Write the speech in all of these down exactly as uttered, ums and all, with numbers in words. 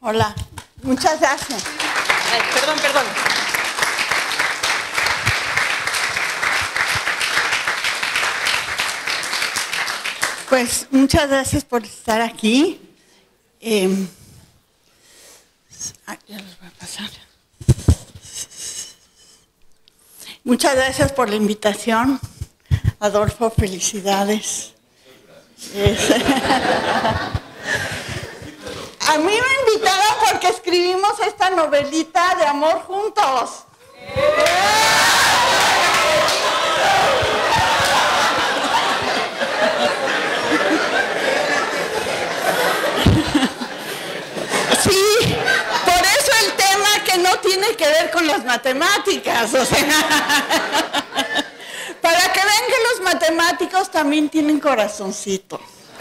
Hola, muchas gracias. Ay, perdón, perdón. Pues muchas gracias por estar aquí. Eh, ay, ya los voy a pasar. Muchas gracias por la invitación. Adolfo, felicidades. Es... A mí me invitaron porque escribimos esta novelita de amor juntos. Sí, por eso el tema que no tiene que ver con las matemáticas, o sea, para que vean que los matemáticos también tienen corazoncito.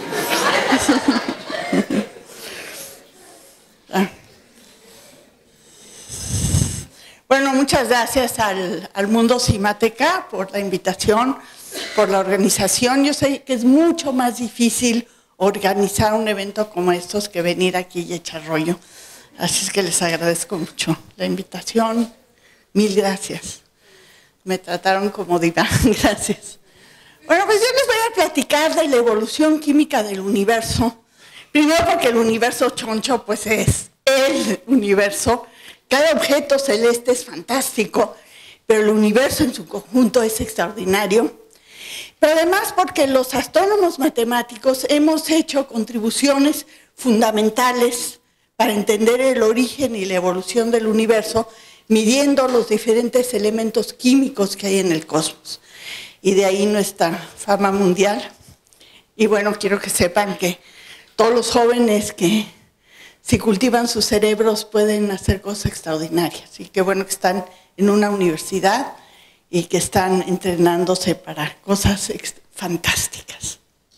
Bueno, muchas gracias al, al Mundo Cimateca por la invitación, por la organización. Yo sé que es mucho más difícil organizar un evento como estos que venir aquí y echar rollo. Así es que les agradezco mucho la invitación. Mil gracias. Me trataron como diva. Gracias. Bueno, pues yo les voy a platicar de la evolución química del universo. Primero porque el universo choncho pues es el universo. Cada objeto celeste es fantástico, pero el universo en su conjunto es extraordinario. Pero además porque los astrónomos matemáticos hemos hecho contribuciones fundamentales para entender el origen y la evolución del universo, midiendo los diferentes elementos químicos que hay en el cosmos. Y de ahí nuestra fama mundial. Y bueno, quiero que sepan que todos los jóvenes que si cultivan sus cerebros pueden hacer cosas extraordinarias. Y qué bueno que están en una universidad y que están entrenándose para cosas fantásticas.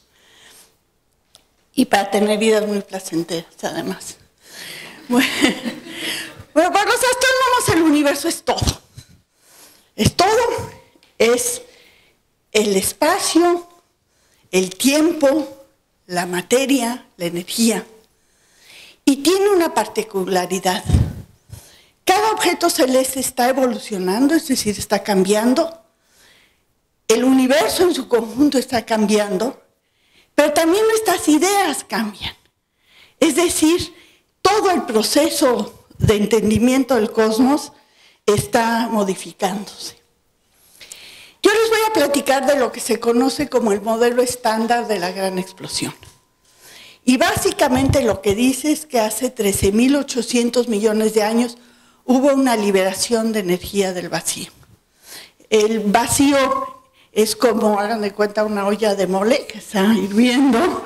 Y para tener vidas muy placenteras, además. Bueno, bueno, para los astrónomos el universo es todo. Es todo. Es el espacio, el tiempo, la materia, la energía. Y tiene una particularidad. Cada objeto celeste está evolucionando, es decir, está cambiando. El universo en su conjunto está cambiando, pero también nuestras ideas cambian. Es decir, todo el proceso de entendimiento del cosmos está modificándose. Yo les voy a platicar de lo que se conoce como el modelo estándar de la gran explosión. Y básicamente lo que dice es que hace trece mil ochocientos millones de años hubo una liberación de energía del vacío. El vacío es como, hagan de cuenta, una olla de mole que está hirviendo.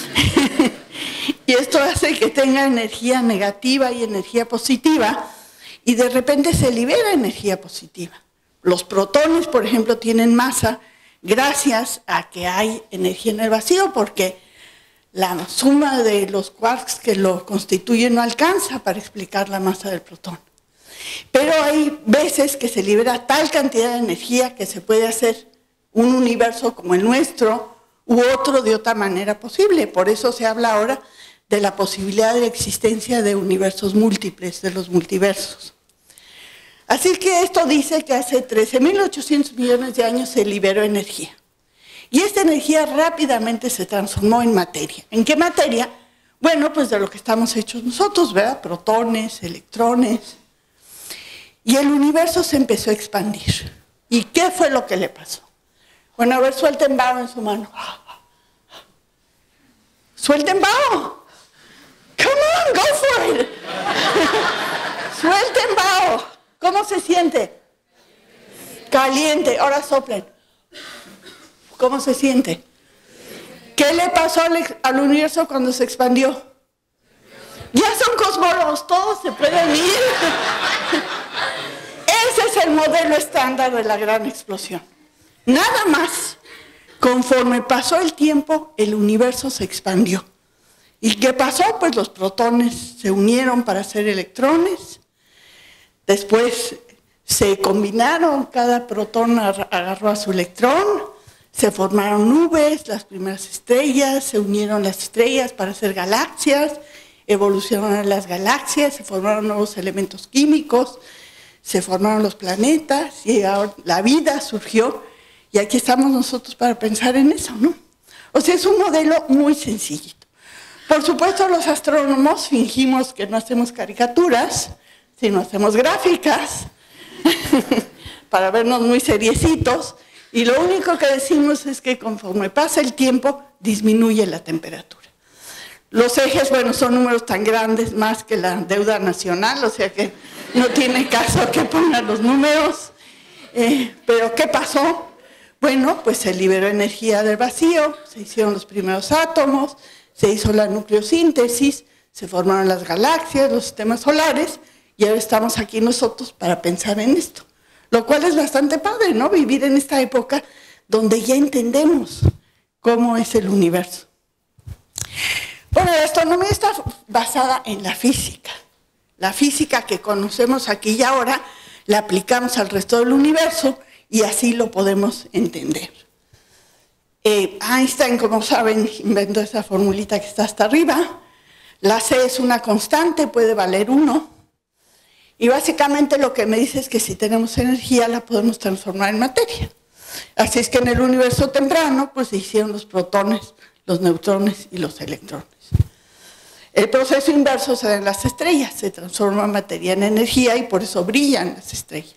Y esto hace que tenga energía negativa y energía positiva. Y de repente se libera energía positiva. Los protones, por ejemplo, tienen masa gracias a que hay energía en el vacío, porque la suma de los quarks que lo constituyen no alcanza para explicar la masa del protón. Pero hay veces que se libera tal cantidad de energía que se puede hacer un universo como el nuestro u otro de otra manera posible. Por eso se habla ahora de la posibilidad de la existencia de universos múltiples, de los multiversos. Así que esto dice que hace trece mil ochocientos millones de años se liberó energía. Y esta energía rápidamente se transformó en materia. ¿En qué materia? Bueno, pues de lo que estamos hechos nosotros, ¿verdad? Protones, electrones. Y el universo se empezó a expandir. ¿Y qué fue lo que le pasó? Bueno, a ver, suelten vaho en su mano. ¡Suelten vaho! ¡Come on, go for it! ¡Suelten vaho! ¿Cómo se siente? Caliente. Ahora soplen. ¿Cómo se siente? ¿Qué le pasó al, al universo cuando se expandió? Ya son cosmólogos, todos se pueden ir. Ese es el modelo estándar de la gran explosión. Nada más. Conforme pasó el tiempo, el universo se expandió. ¿Y qué pasó? Pues los protones se unieron para hacer electrones. Después se combinaron, cada protón agarró a su electrón. Se formaron nubes, las primeras estrellas, se unieron las estrellas para hacer galaxias, evolucionaron las galaxias, se formaron nuevos elementos químicos, se formaron los planetas y ahora la vida surgió y aquí estamos nosotros para pensar en eso, ¿no? O sea, es un modelo muy sencillito. Por supuesto, los astrónomos fingimos que no hacemos caricaturas, sino hacemos gráficas para vernos muy seriecitos y lo único que decimos es que conforme pasa el tiempo disminuye la temperatura. Los ejes, bueno, son números tan grandes más que la deuda nacional, o sea que no tiene caso que pongan los números. Eh, pero ¿qué pasó? Bueno, pues se liberó energía del vacío, se hicieron los primeros átomos, se hizo la nucleosíntesis, se formaron las galaxias, los sistemas solares, y ahora estamos aquí nosotros para pensar en esto. Lo cual es bastante padre, ¿no? Vivir en esta época donde ya entendemos cómo es el universo. Bueno, la astronomía está basada en la física. La física que conocemos aquí y ahora la aplicamos al resto del universo y así lo podemos entender. Eh, Einstein, como saben, inventó esa formulita que está hasta arriba. La C es una constante, puede valer uno. Y básicamente lo que me dice es que si tenemos energía la podemos transformar en materia. Así es que en el universo temprano pues se hicieron los protones, los neutrones y los electrones. El proceso inverso se da en las estrellas, se transforma materia en energía y por eso brillan las estrellas.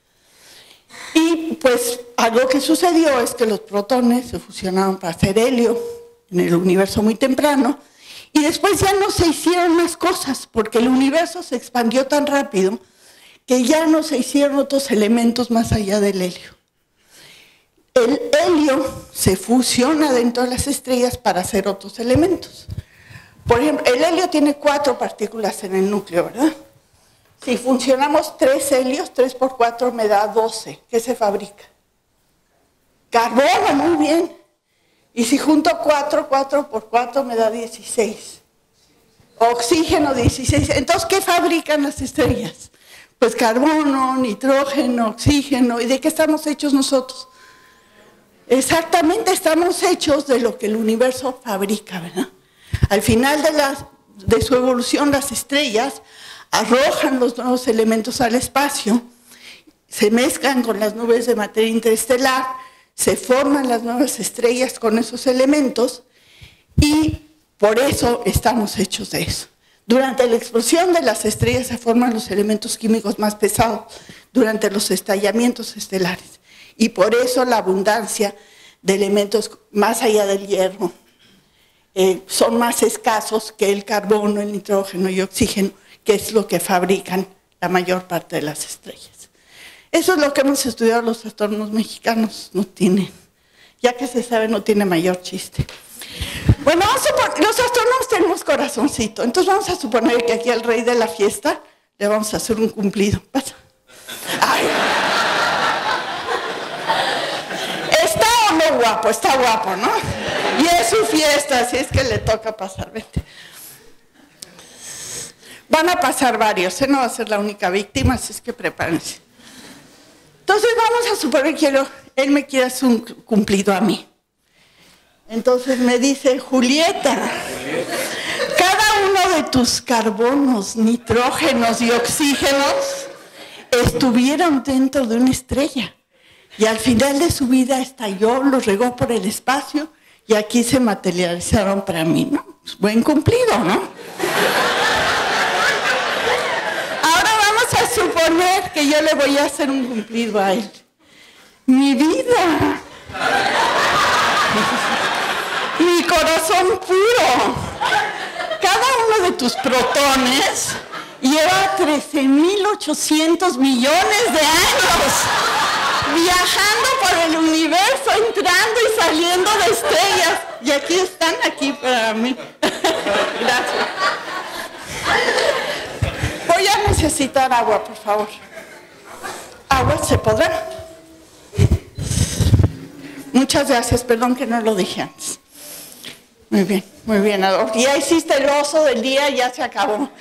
Y pues algo que sucedió es que los protones se fusionaron para hacer helio en el universo muy temprano y después ya no se hicieron más cosas porque el universo se expandió tan rápido que ya no se hicieron otros elementos más allá del helio. El helio se fusiona dentro de las estrellas para hacer otros elementos. Por ejemplo, el helio tiene cuatro partículas en el núcleo, ¿verdad? Si funcionamos tres helios, tres por cuatro me da doce. ¿Qué se fabrica? Carbono, muy bien. Y si junto cuatro, cuatro por cuatro me da dieciséis. Oxígeno, dieciséis. Entonces, ¿qué fabrican las estrellas? Pues carbono, nitrógeno, oxígeno. ¿Y de qué estamos hechos nosotros? Exactamente, estamos hechos de lo que el universo fabrica, ¿verdad? Al final de, la, de su evolución, las estrellas arrojan los nuevos elementos al espacio, se mezclan con las nubes de materia interestelar, se forman las nuevas estrellas con esos elementos y por eso estamos hechos de eso. Durante la explosión de las estrellas se forman los elementos químicos más pesados durante los estallamientos estelares y por eso la abundancia de elementos más allá del hierro eh, son más escasos que el carbono, el nitrógeno y oxígeno, que es lo que fabrican la mayor parte de las estrellas. Eso es lo que hemos estudiado los astrónomos mexicanos, no tiene, ya que se sabe, no tiene mayor chiste. Bueno, vamos a suponer, los astrónomos tenemos corazoncito, entonces vamos a suponer que aquí al rey de la fiesta le vamos a hacer un cumplido. Pasa. Ay. ¿Está o no guapo? Está guapo, ¿no? Y es su fiesta, así es que le toca pasar, vete. Van a pasar varios, ¿eh? No va a ser la única víctima, así es que prepárense. Entonces vamos a suponer que quiero, él me quiere hacer un cumplido a mí. Entonces me dice, Julieta, cada uno de tus carbonos, nitrógenos y oxígenos estuvieron dentro de una estrella. Y al final de su vida estalló, los regó por el espacio y aquí se materializaron para mí, ¿no? Pues buen cumplido, ¿no? Ahora vamos a suponer que yo le voy a hacer un cumplido a él. Mi vida. Mi corazón puro. Cada uno de tus protones lleva trece mil ochocientos millones de años viajando por el universo, entrando y saliendo de estrellas. Y aquí están, aquí para mí. Gracias. Voy a necesitar agua, por favor. ¿Agua se podrá? Muchas gracias, perdón que no lo dije antes. Muy bien, muy bien, Adolfo. Ya hiciste el oso del día, ya se acabó.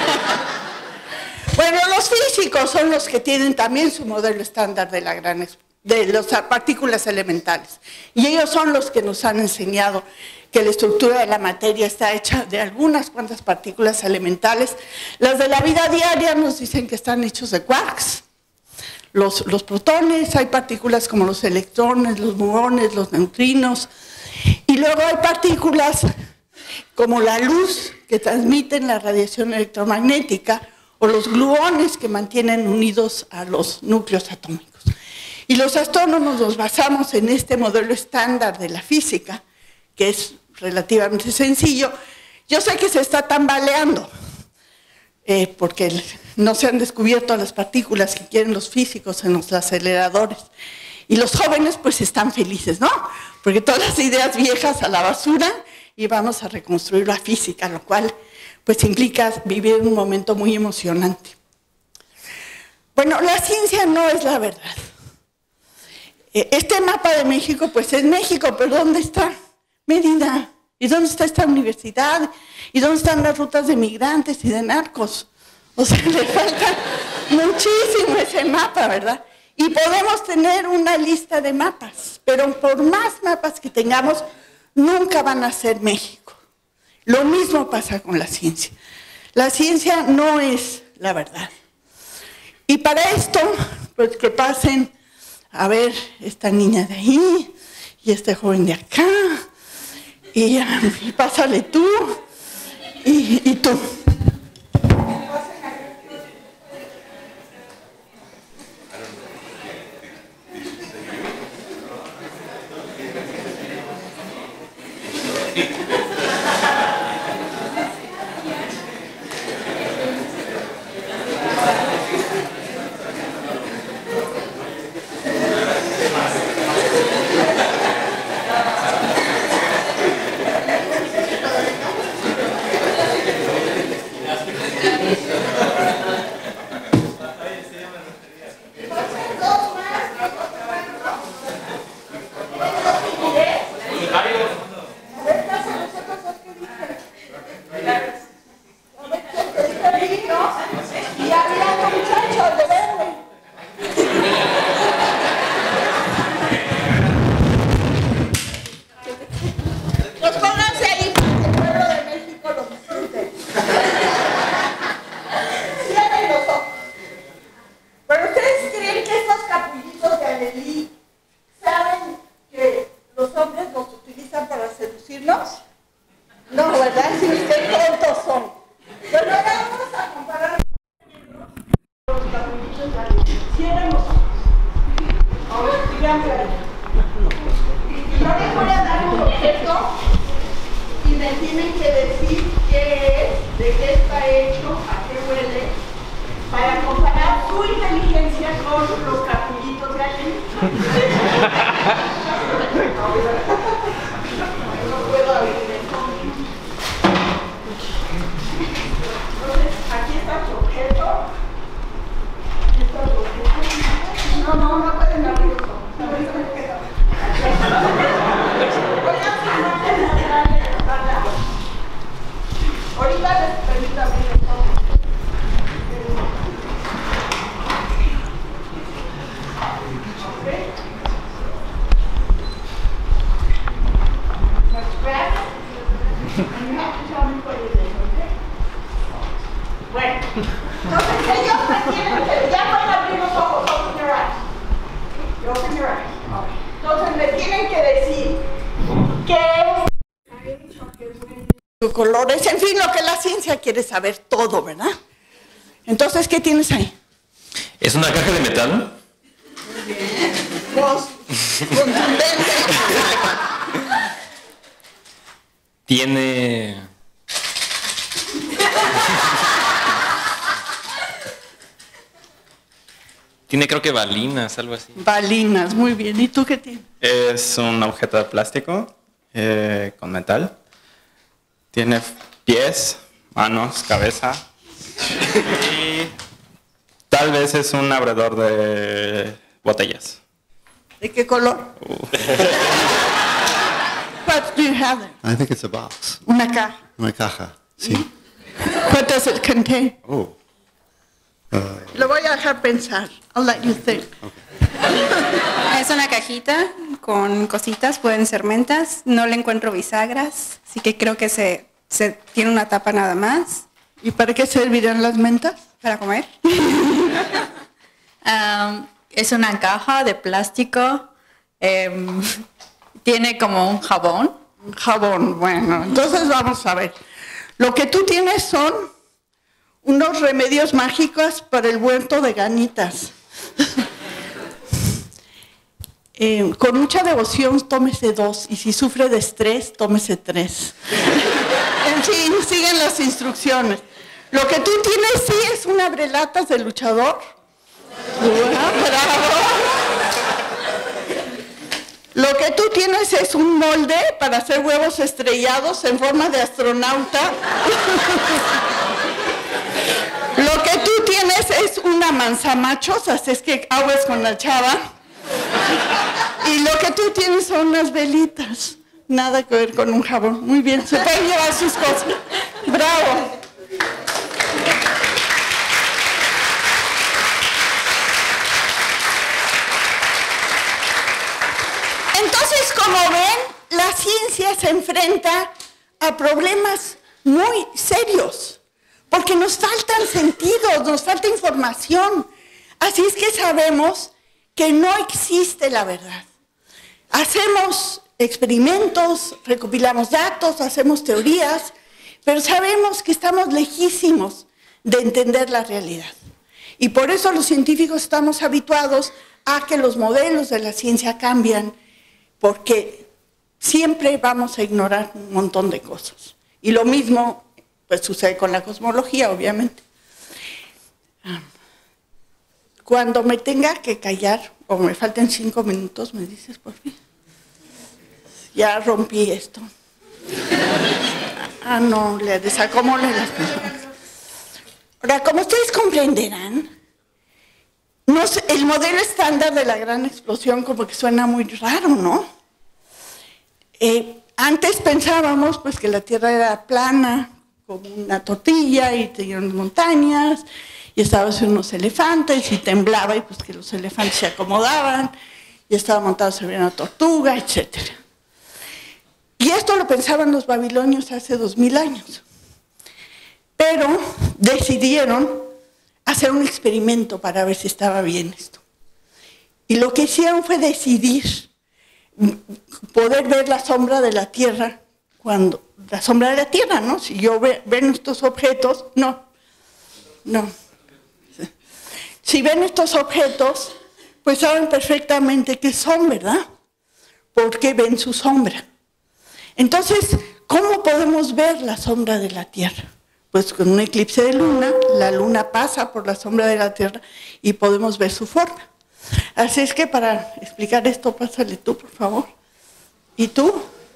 Bueno, los físicos son los que tienen también su modelo estándar de la gran de las partículas elementales. Y ellos son los que nos han enseñado que la estructura de la materia está hecha de algunas cuantas partículas elementales. Las de la vida diaria nos dicen que están hechos de quarks. Los, los protones, hay partículas como los electrones, los muones, los neutrinos. Y luego hay partículas como la luz que transmiten la radiación electromagnética o los gluones que mantienen unidos a los núcleos atómicos. Y los astrónomos nos basamos en este modelo estándar de la física, que es relativamente sencillo. Yo sé que se está tambaleando, eh, porque no se han descubierto las partículas que quieren los físicos en los aceleradores. Y los jóvenes pues están felices, ¿no? Porque todas las ideas viejas a la basura y vamos a reconstruir la física, lo cual pues implica vivir un momento muy emocionante. Bueno, la ciencia no es la verdad. Este mapa de México, pues es México, pero ¿dónde está Mérida? ¿Y dónde está esta universidad? ¿Y dónde están las rutas de migrantes y de narcos? O sea, le falta muchísimo ese mapa, ¿verdad? Y podemos tener una lista de mapas, pero por más mapas que tengamos, nunca van a ser México. Lo mismo pasa con la ciencia. La ciencia no es la verdad. Y para esto, pues que pasen a ver esta niña de ahí y este joven de acá y, y pásale tú y, y tú. Colores, en fin, lo que la ciencia quiere saber todo, ¿verdad? Entonces, ¿qué tienes ahí? ¿Es una caja de metal? Muy bien. Pues, contundente. Tiene... Tiene creo que balinas, algo así. Balinas, muy bien. ¿Y tú qué tienes? Es un objeto de plástico eh, con metal. Tiene pies, manos, cabeza y tal vez es un abridor de botellas. ¿De qué color? Uh. What do you have there? I think it's a box. Una caja. Una caja, sí. What does it contain? Oh. Lo voy a dejar pensar. I'll let you think. Es una cajita con cositas, pueden ser mentas. No le encuentro bisagras, así que creo que se, se tiene una tapa nada más. ¿Y para qué servirán las mentas? Para comer. Um, es una caja de plástico. Eh, tiene como un jabón. Jabón, bueno. Entonces vamos a ver. Lo que tú tienes son unos remedios mágicos para el huerto de ganitas. Eh, con mucha devoción, tómese dos. Y si sufre de estrés, tómese tres. En fin, siguen las instrucciones. Lo que tú tienes sí es un abrelatas de luchador. Ah, bravo. Lo que tú tienes es un molde para hacer huevos estrellados en forma de astronauta. Lo que tú tienes es una manzamachos, así es que aguas con la chava. Y lo que tú tienes son unas velitas. Nada que ver con un jabón. Muy bien, se pueden llevar sus cosas. ¡Bravo! Entonces, como ven, la ciencia se enfrenta a problemas muy serios, porque nos faltan sentidos, nos falta información. Así es que sabemos que no existe la verdad. Hacemos experimentos, recopilamos datos, hacemos teorías, pero sabemos que estamos lejísimos de entender la realidad. Y por eso los científicos estamos habituados a que los modelos de la ciencia cambian, porque siempre vamos a ignorar un montón de cosas. Y lo mismo pues, sucede con la cosmología, obviamente. Cuando me tenga que callar, o me falten cinco minutos, me dices, por fin. Ya rompí esto. Ah, no, le desacomodé las cosas. Ahora, como ustedes comprenderán, no sé, el modelo estándar de la gran explosión como que suena muy raro, ¿no? Eh, antes pensábamos pues, que la Tierra era plana, como una tortilla, y tenía unas montañas, y estaban unos elefantes, y temblaba, y pues que los elefantes se acomodaban, y estaba montado sobre una tortuga, etcétera. Y esto lo pensaban los babilonios hace dos mil años. Pero decidieron hacer un experimento para ver si estaba bien esto. Y lo que hicieron fue decidir poder ver la sombra de la Tierra, cuando la sombra de la Tierra, ¿no? Si yo ve, ven estos objetos, no, no. Si ven estos objetos, pues saben perfectamente qué son, ¿verdad? Porque ven su sombra. Entonces, ¿cómo podemos ver la sombra de la Tierra? Pues con un eclipse de luna, la luna pasa por la sombra de la Tierra y podemos ver su forma. Así es que para explicar esto, pásale tú, por favor. ¿Y tú?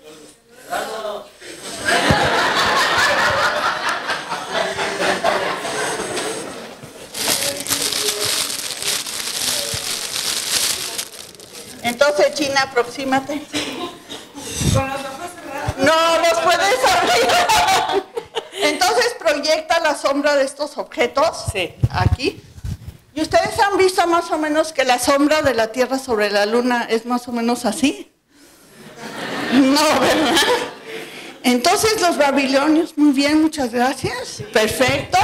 Entonces, China, aproxímate. ¿Con los ojos cerrados? No, los puedes abrir. Entonces, proyecta la sombra de estos objetos. Sí. Aquí. ¿Y ustedes han visto más o menos que la sombra de la Tierra sobre la Luna es más o menos así? No, ¿verdad? Entonces, los babilonios, muy bien, muchas gracias. Sí. Perfecto.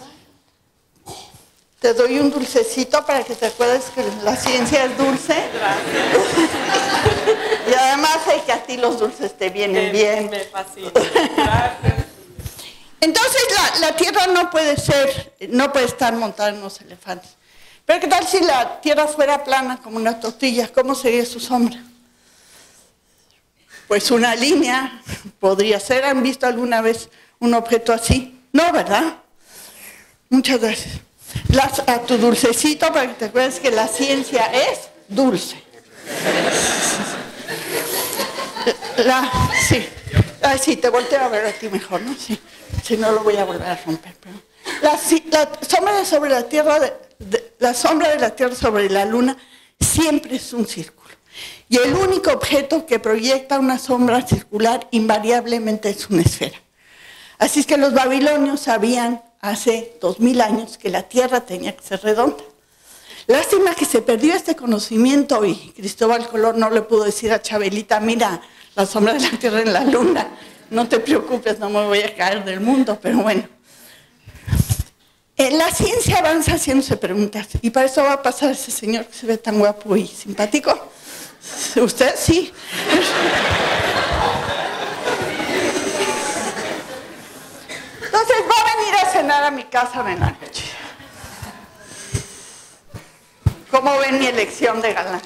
Te doy un dulcecito para que te acuerdes que la ciencia es dulce. Gracias. Y además es que a ti los dulces te vienen me, bien. Me fascina. Gracias. Entonces la, la Tierra no puede ser, no puede estar montada en unos elefantes. Pero ¿qué tal si la Tierra fuera plana como una tortilla? ¿Cómo sería su sombra? Pues una línea podría ser. ¿Han visto alguna vez un objeto así? No, ¿verdad? Muchas gracias. Las, a tu dulcecito para que te acuerdes que la ciencia es dulce. La, sí. Ay, sí, te volteo a ver a ti mejor, ¿no? Sí. Si no, lo voy a volver a romper. Pero la, la, sombra sobre la, tierra de, de, la sombra de la Tierra sobre la Luna siempre es un círculo. Y el único objeto que proyecta una sombra circular invariablemente es una esfera. Así es que los babilonios sabían hace dos mil años que la Tierra tenía que ser redonda. Lástima que se perdió este conocimiento y Cristóbal Colón no le pudo decir a Chabelita, mira, la sombra de la Tierra en la Luna, no te preocupes, no me voy a caer del mundo, pero bueno. Eh, la ciencia avanza haciéndose preguntas y para eso va a pasar ese señor que se ve tan guapo y simpático. ¿Usted? Sí. Entonces va a venir a cenar a mi casa de la noche. ¿Cómo ven mi elección de galán?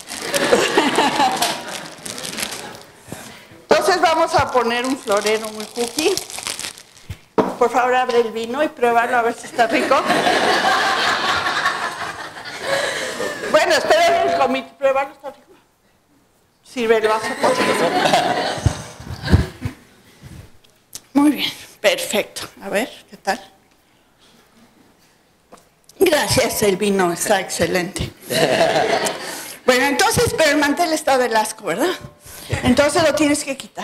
Entonces vamos a poner un florero muy cookie. Por favor, abre el vino y pruébalo a ver si está rico. Bueno, esperen el comité. Pruébalo, está rico. Sirve el vaso, por favor. Muy bien, perfecto. A ver, ¿qué tal? Gracias, el vino está excelente. Bueno, entonces, pero el mantel está del asco, ¿verdad? Entonces lo tienes que quitar.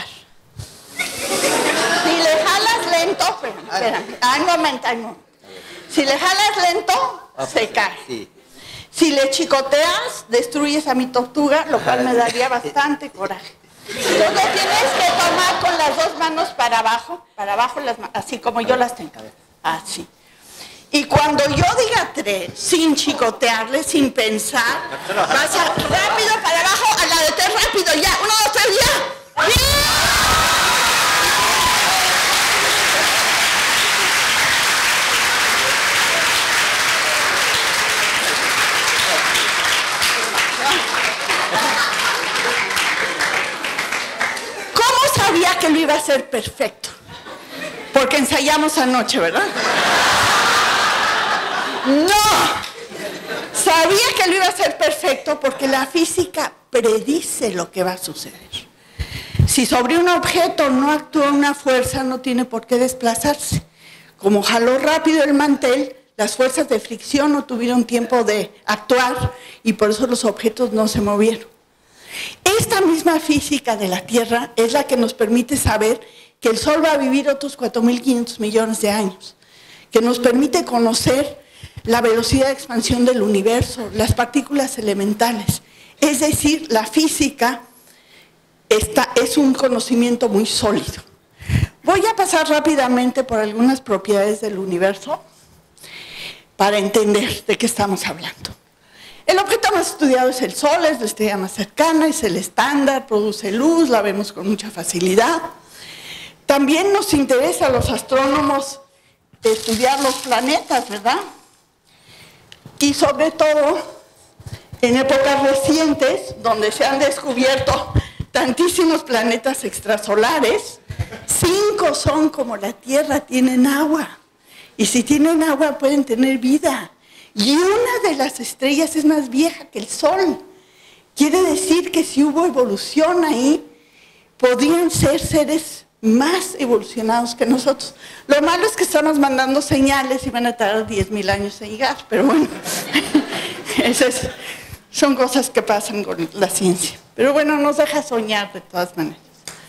Si le jalas lento, espérame, espérame. Ay, un momento, ay, un momento. Si le jalas lento, se cae. Si le chicoteas, destruyes a mi tortuga, lo cual me daría bastante coraje. Entonces lo tienes que tomar con las dos manos para abajo, para abajo, las, así como yo las tengo. Así. Y cuando yo diga tres, sin chicotearle, sin pensar, vas a rápido para abajo, a la de tres, rápido, ya, uno, dos, tres, ya. ¡Bien! ¿Cómo sabía que lo iba a hacer perfecto? Porque ensayamos anoche, ¿verdad? No, sabía que lo iba a hacer perfecto porque la física predice lo que va a suceder. Si sobre un objeto no actúa una fuerza, no tiene por qué desplazarse. Como jaló rápido el mantel, las fuerzas de fricción no tuvieron tiempo de actuar y por eso los objetos no se movieron. Esta misma física de la Tierra es la que nos permite saber que el Sol va a vivir otros cuatro mil quinientos millones de años, que nos permite conocer la velocidad de expansión del universo, las partículas elementales. Es decir, la física está, es un conocimiento muy sólido. Voy a pasar rápidamente por algunas propiedades del universo para entender de qué estamos hablando. El objeto más estudiado es el Sol, es la estrella más cercana, es el estándar, produce luz, la vemos con mucha facilidad. También nos interesa a los astrónomos estudiar los planetas, ¿verdad? Y sobre todo, en épocas recientes, donde se han descubierto tantísimos planetas extrasolares, cinco son como la Tierra, tienen agua. Y si tienen agua pueden tener vida. Y una de las estrellas es más vieja que el Sol. Quiere decir que si hubo evolución ahí, podrían ser seres más evolucionados que nosotros. Lo malo es que estamos mandando señales y van a tardar diez mil años en llegar, pero bueno, esas son cosas que pasan con la ciencia. Pero bueno, nos deja soñar de todas maneras.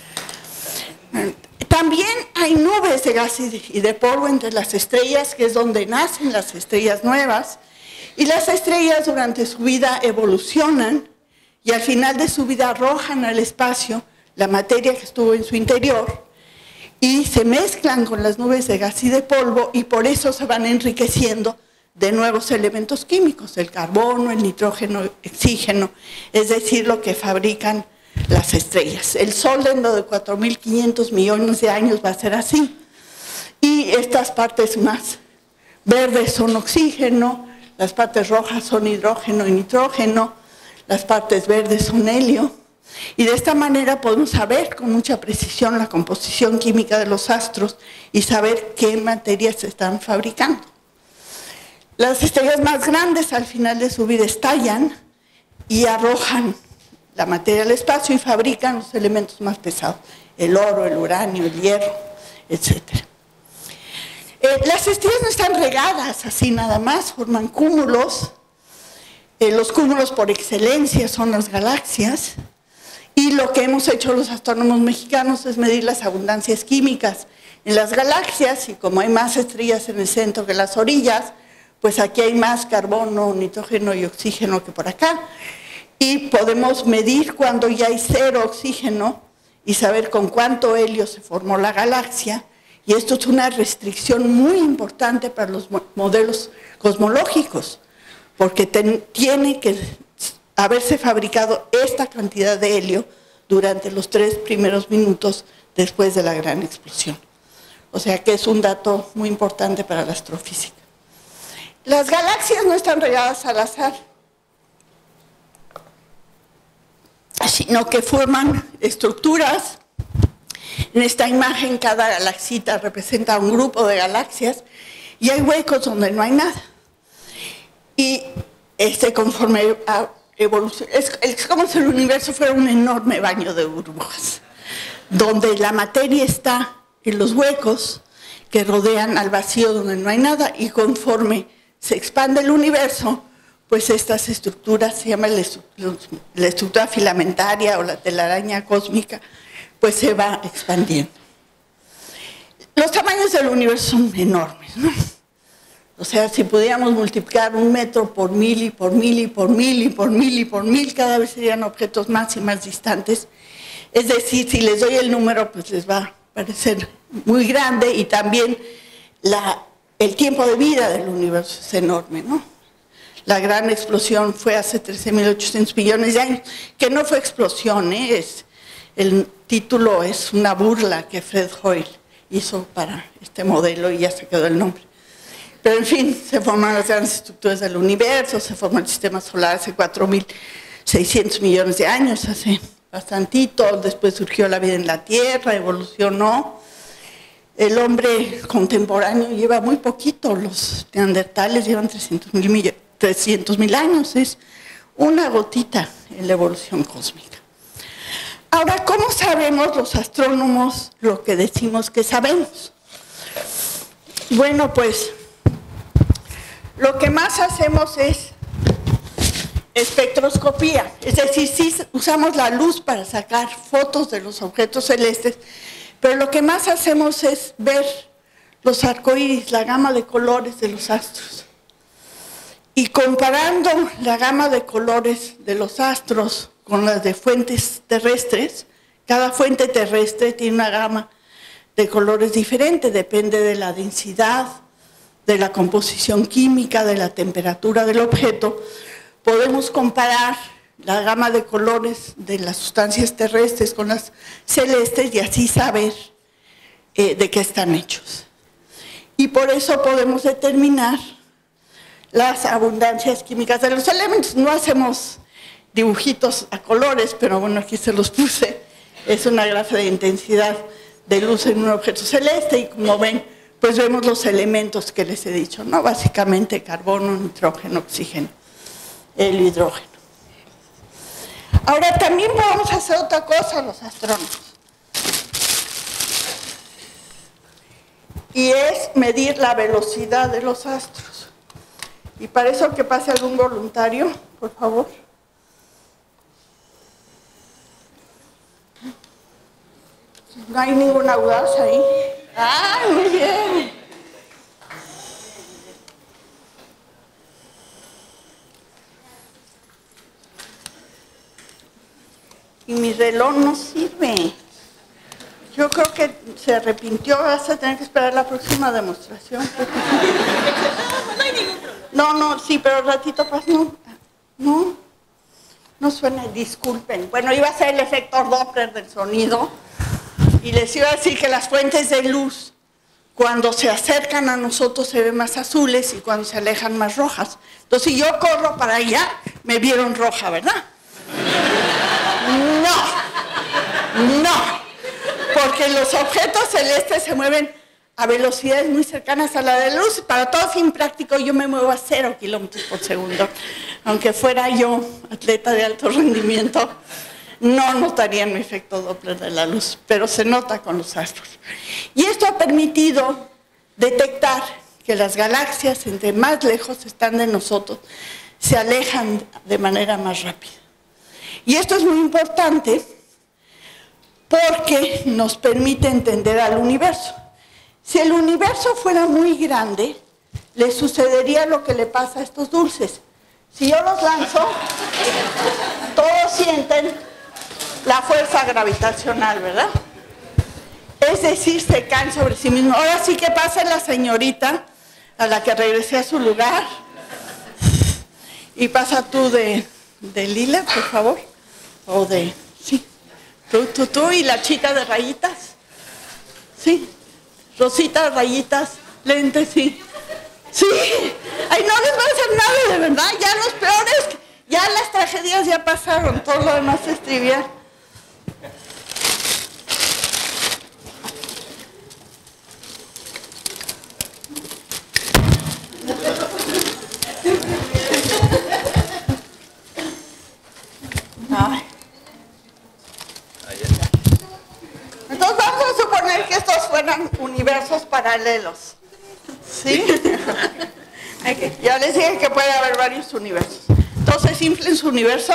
También hay nubes de gas y de polvo entre las estrellas, que es donde nacen las estrellas nuevas, y las estrellas durante su vida evolucionan y al final de su vida arrojan al espacio la materia que estuvo en su interior y se mezclan con las nubes de gas y de polvo y por eso se van enriqueciendo de nuevos elementos químicos, el carbono, el nitrógeno, el oxígeno, es decir, lo que fabrican las estrellas. El Sol dentro de cuatro mil quinientos millones de años va a ser así. Y estas partes más verdes son oxígeno, las partes rojas son hidrógeno y nitrógeno, las partes verdes son helio. Y de esta manera podemos saber con mucha precisión la composición química de los astros y saber qué materias se están fabricando. Las estrellas más grandes al final de su vida estallan y arrojan la materia al espacio y fabrican los elementos más pesados, el oro, el uranio, el hierro, etcétera. Eh, las estrellas no están regadas así nada más, forman cúmulos. Eh, los cúmulos por excelencia son las galaxias. Y lo que hemos hecho los astrónomos mexicanos es medir las abundancias químicas En las galaxias, y como hay más estrellas en el centro que en las orillas, pues aquí hay más carbono, nitrógeno y oxígeno que por acá. Y podemos medir cuando ya hay cero oxígeno y saber con cuánto helio se formó la galaxia. Y esto es una restricción muy importante para los modelos cosmológicos, porque ten, tiene que haberse fabricado esta cantidad de helio durante los tres primeros minutos después de la gran explosión. O sea que es un dato muy importante para la astrofísica. Las galaxias no están regadas al azar, sino que forman estructuras. En esta imagen cada galaxita representa un grupo de galaxias y hay huecos donde no hay nada. Y este, conforme a evolución, es, es como si el universo fuera un enorme baño de burbujas, donde la materia está en los huecos que rodean al vacío donde no hay nada, y conforme se expande el universo, pues estas estructuras, se llama la estructura filamentaria o la telaraña cósmica, pues se va expandiendo. Los tamaños del universo son enormes, ¿no? O sea, si pudiéramos multiplicar un metro por mil y por mil y por mil y por mil y por mil, cada vez serían objetos más y más distantes. Es decir, si les doy el número, pues les va a parecer muy grande, y también la, el tiempo de vida del universo es enorme, ¿no? La gran explosión fue hace trece mil ochocientos millones de años, que no fue explosión, ¿eh? Es, el título es una burla que Fred Hoyle hizo para este modelo y ya se quedó el nombre. Pero en fin, se forman las grandes estructuras del universo, se formó el sistema solar hace cuatro mil seiscientos millones de años, hace bastantito. Después surgió la vida en la Tierra, evolucionó. El hombre contemporáneo lleva muy poquito, los neandertales llevan trescientos mil años, es una gotita en la evolución cósmica. Ahora, ¿cómo sabemos los astrónomos lo que decimos que sabemos? Bueno, pues lo que más hacemos es espectroscopía, es decir, sí usamos la luz para sacar fotos de los objetos celestes, pero lo que más hacemos es ver los arcoíris, la gama de colores de los astros. Y comparando la gama de colores de los astros con las de fuentes terrestres, cada fuente terrestre tiene una gama de colores diferente, depende de la densidad, de la composición química, de la temperatura del objeto. Podemos comparar la gama de colores de las sustancias terrestres con las celestes y así saber eh, de qué están hechos. Y por eso podemos determinar las abundancias químicas de los elementos. No hacemos dibujitos a colores, pero bueno, aquí se los puse. Es una gráfica de intensidad de luz en un objeto celeste y como ven, pues vemos los elementos que les he dicho, ¿no? Básicamente carbono, nitrógeno, oxígeno, helio, hidrógeno. Ahora también podemos hacer otra cosa los astrónomos. Y es medir la velocidad de los astros. Y para eso que pase algún voluntario, por favor. No hay ningún audaz ahí. ¡Ah, muy bien! Y mi reloj no sirve. Yo creo que se arrepintió, vas a tener que esperar la próxima demostración. No hay ningún problema. No, no, sí, pero ratito pasa, no, no, no suena, disculpen. Bueno, iba a ser el efecto Doppler del sonido y les iba a decir que las fuentes de luz, cuando se acercan a nosotros se ven más azules y cuando se alejan más rojas. Entonces, si yo corro para allá, me vieron roja, ¿verdad? No, no. Porque los objetos celestes se mueven a velocidades muy cercanas a la de la luz. Para todo fin práctico yo me muevo a cero kilómetros por segundo. Aunque fuera yo atleta de alto rendimiento, no notaría mi efecto Doppler de la luz, pero se nota con los astros. Y esto ha permitido detectar que las galaxias, entre más lejos están de nosotros, se alejan de manera más rápida. Y esto es muy importante porque nos permite entender al universo. Si el universo fuera muy grande, le sucedería lo que le pasa a estos dulces. Si yo los lanzo, todos sienten la fuerza gravitacional, ¿verdad? Es decir, se caen sobre sí mismos. Ahora sí que pasa la señorita a la que regresé a su lugar. Y pasa tú de, de lila, por favor. O de, sí. Tú, tú, tú y la chica de rayitas. Sí. Rositas, rayitas, lentes, sí. Sí. Ay, no les va a hacer nada, de verdad. Ya los peores, ya las tragedias ya pasaron. Todo lo demás es trivial. Ay. Entonces vamos a suponer que estos fueran universos paralelos. ¿Sí? Okay. Ya les dije que puede haber varios universos. Entonces inflen su universo.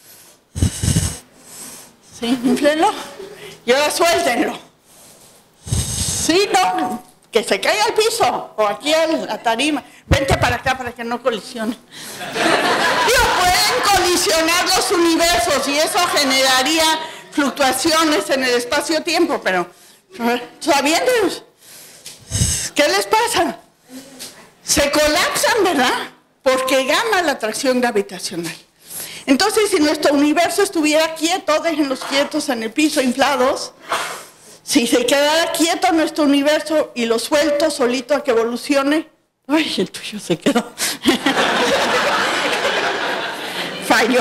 Sí, inflenlo. Y ahora suéltenlo. Sí, no. Que se caiga al piso. O aquí a la tarima. Vente para acá para que no colisione. Digo, pueden colisionar los universos y eso generaría fluctuaciones en el espacio-tiempo, pero sabiendo, ¿qué les pasa? Se colapsan, ¿verdad? Porque gana la atracción gravitacional. Entonces, si nuestro universo estuviera quieto, déjenlos quietos en el piso, inflados. Si se quedara quieto nuestro universo y lo suelto solito a que evolucione, ay, el tuyo se quedó. Falló.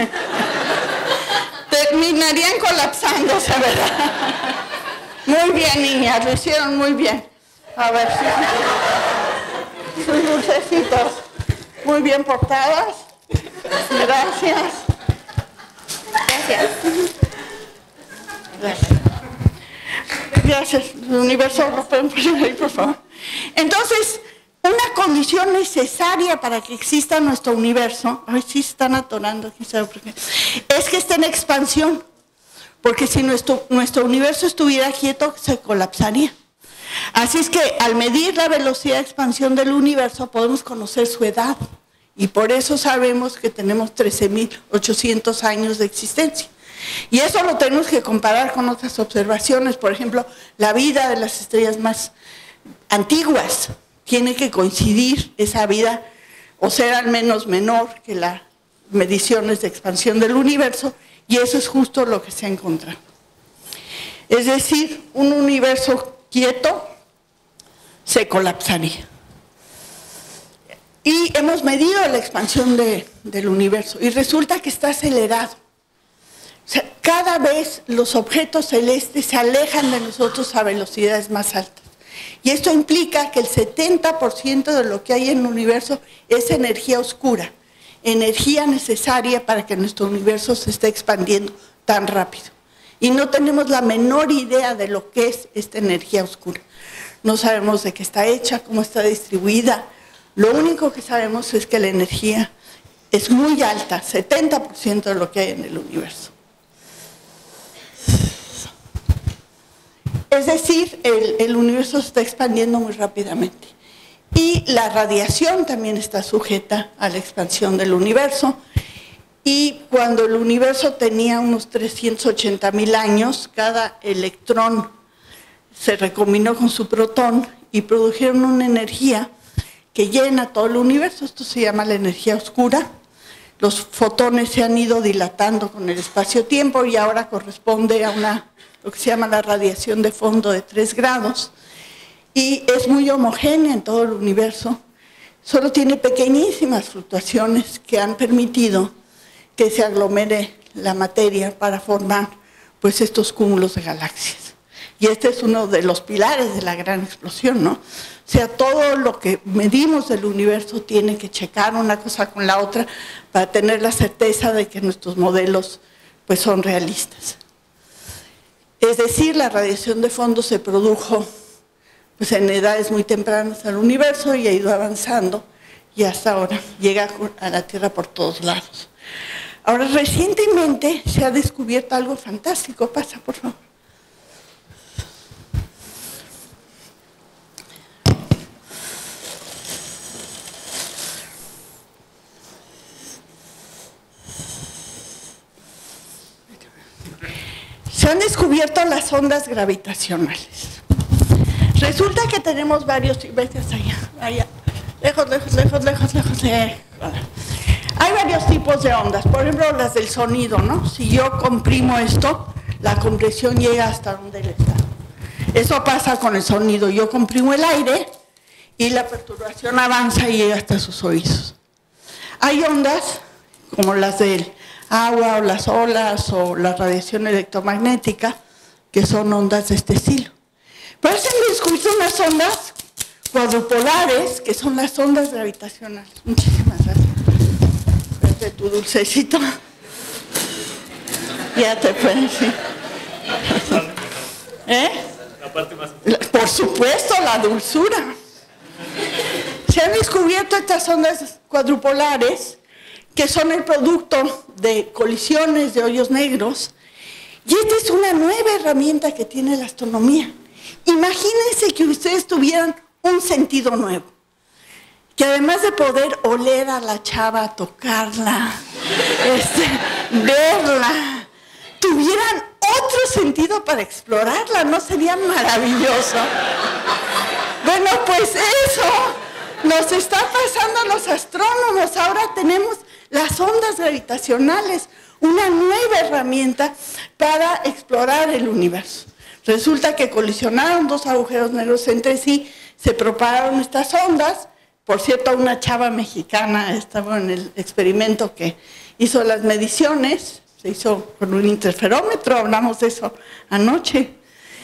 Terminarían colapsándose, ¿verdad? Muy bien, niñas, lo hicieron muy bien. A ver, sus, sus dulcecitos muy bien portadas. Gracias. Gracias. Gracias. Gracias. El universo lo pueden poner ahí, por favor. Entonces, una condición necesaria para que exista nuestro universo, ay, sí se están atorando, quién sabe por qué, es que esté en expansión, porque si nuestro, nuestro universo estuviera quieto, se colapsaría. Así es que al medir la velocidad de expansión del universo, podemos conocer su edad, y por eso sabemos que tenemos trece mil ochocientos años de existencia. Y eso lo tenemos que comparar con otras observaciones, por ejemplo, la vida de las estrellas más antiguas. Tiene que coincidir esa vida o ser al menos menor que las mediciones de expansión del universo, y eso es justo lo que se ha encontrado. Es decir, un universo quieto se colapsaría. Y hemos medido la expansión de, del universo y resulta que está acelerado. O sea, cada vez los objetos celestes se alejan de nosotros a velocidades más altas. Y esto implica que el setenta por ciento de lo que hay en el universo es energía oscura, energía necesaria para que nuestro universo se esté expandiendo tan rápido. Y no tenemos la menor idea de lo que es esta energía oscura. No sabemos de qué está hecha, cómo está distribuida. Lo único que sabemos es que la energía es muy alta, setenta por ciento de lo que hay en el universo. Es decir, el, el universo se está expandiendo muy rápidamente. Y la radiación también está sujeta a la expansión del universo. Y cuando el universo tenía unos trescientos ochenta mil años, cada electrón se recombinó con su protón y produjeron una energía que llena todo el universo. Esto se llama la energía oscura. Los fotones se han ido dilatando con el espacio-tiempo y ahora corresponde a una, lo que se llama la radiación de fondo de tres grados. Y es muy homogénea en todo el universo. Solo tiene pequeñísimas fluctuaciones que han permitido que se aglomere la materia para formar pues, estos cúmulos de galaxias. Y este es uno de los pilares de la gran explosión, ¿no? O sea, todo lo que medimos del universo tiene que checar una cosa con la otra para tener la certeza de que nuestros modelos pues, son realistas. Es decir, la radiación de fondo se produjo pues, en edades muy tempranas al universo y ha ido avanzando y hasta ahora llega a la Tierra por todos lados. Ahora, recientemente se ha descubierto algo fantástico. Pasa, por favor. han descubierto las ondas gravitacionales. Resulta que tenemos varios, vete hacia allá, allá, lejos, lejos, lejos, lejos, lejos, lejos. Hay varios tipos de ondas, por ejemplo las del sonido, ¿no? Si yo comprimo esto, la compresión llega hasta donde él está. Eso pasa con el sonido, yo comprimo el aire y la perturbación avanza y llega hasta sus oídos. Hay ondas como las del agua o las olas o la radiación electromagnética, que son ondas de este estilo. Pero se han descubierto unas ondas cuadrupolares, que son las ondas gravitacionales. Muchísimas gracias. Espérate tu dulcecito. Ya te puedes decir. ¿Eh? La parte más... Por supuesto, la dulzura. Se han descubierto estas ondas cuadrupolares que son el producto de colisiones de hoyos negros, y esta es una nueva herramienta que tiene la astronomía. Imagínense que ustedes tuvieran un sentido nuevo, que además de poder oler a la chava, tocarla, este, verla, tuvieran otro sentido para explorarla. ¿No sería maravilloso? Bueno, pues eso nos está pasando a los astrónomos. Ahora tenemos las ondas gravitacionales, una nueva herramienta para explorar el universo. Resulta que colisionaron dos agujeros negros entre sí, se propagaron estas ondas. Por cierto, una chava mexicana estaba en el experimento que hizo las mediciones, se hizo con un interferómetro, hablamos de eso anoche.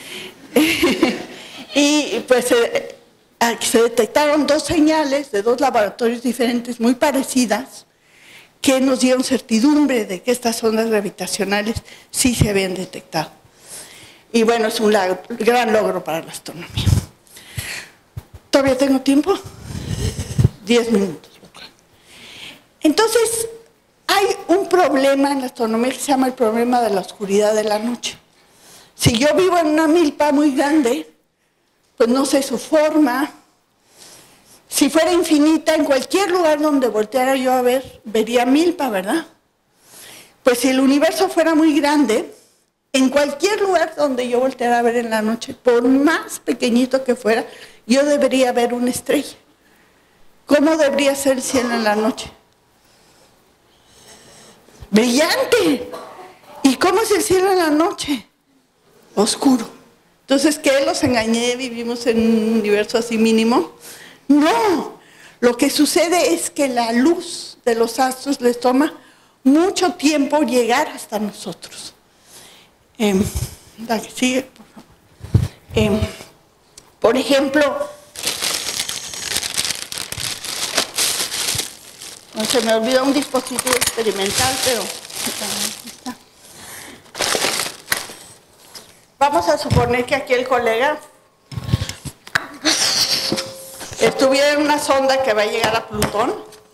Y pues eh, se detectaron dos señales de dos laboratorios diferentes muy parecidas, que nos dieron certidumbre de que estas ondas gravitacionales sí se habían detectado. Y bueno, es un gran logro para la astronomía. ¿Todavía tengo tiempo? Diez minutos. Entonces, hay un problema en la astronomía que se llama el problema de la oscuridad de la noche. Si yo vivo en una milpa muy grande, pues no sé su forma. Si fuera infinita, en cualquier lugar donde volteara yo a ver, vería milpa, ¿verdad? Pues si el universo fuera muy grande, en cualquier lugar donde yo volteara a ver en la noche, por más pequeñito que fuera, yo debería ver una estrella. ¿Cómo debería ser el cielo en la noche? ¡Brillante! ¿Y cómo es el cielo en la noche? Oscuro. Entonces, ¿qué? ¿Los engañé? ¿Vivimos en un universo así mínimo? No, lo que sucede es que la luz de los astros les toma mucho tiempo llegar hasta nosotros. Eh, la que sigue, por favor. Eh, por ejemplo, no se me olvidó un dispositivo experimental, pero está. Vamos a suponer que aquí el colega estuviera en una sonda que va a llegar a Plutón,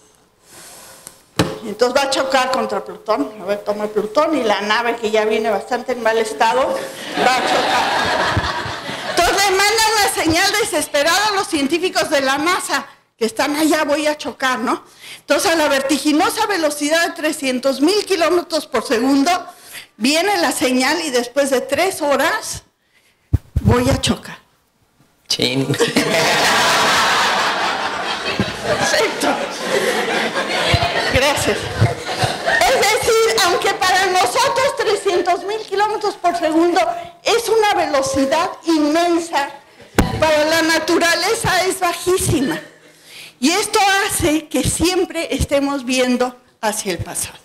y entonces va a chocar contra Plutón. A ver, toma Plutón, y la nave, que ya viene bastante en mal estado, va a chocar. Entonces le mandan una señal desesperada a los científicos de la NASA, que están allá, voy a chocar, ¿no? Entonces, a la vertiginosa velocidad de trescientos mil kilómetros por segundo, viene la señal, y después de tres horas, voy a chocar. Chin. Perfecto. Gracias. Es decir, aunque para nosotros trescientos mil kilómetros por segundo es una velocidad inmensa, para la naturaleza es bajísima. Y esto hace que siempre estemos viendo hacia el pasado.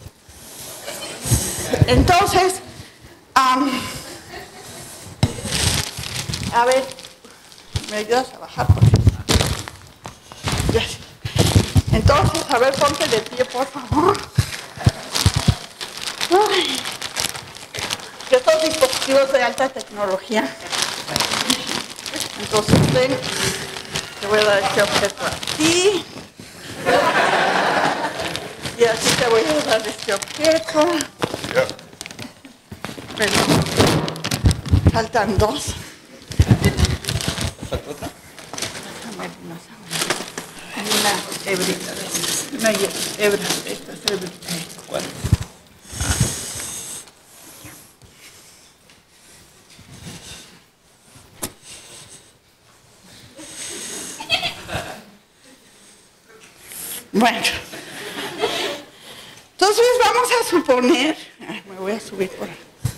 Entonces, um, a ver, ¿me ayudas a bajar? Por favor? Gracias. Entonces, a ver, ponte de pie, por favor. Ay, estos dispositivos de alta tecnología. Entonces, ven, te voy a dar este objeto a ti. Y así te voy a dar este objeto. Bueno, faltan dos. ¿Falta otra? Una hebrita, una hebra, esta es hebrita. ¿Cuál? Bueno. Entonces vamos a suponer, ay, me voy a subir por ahí.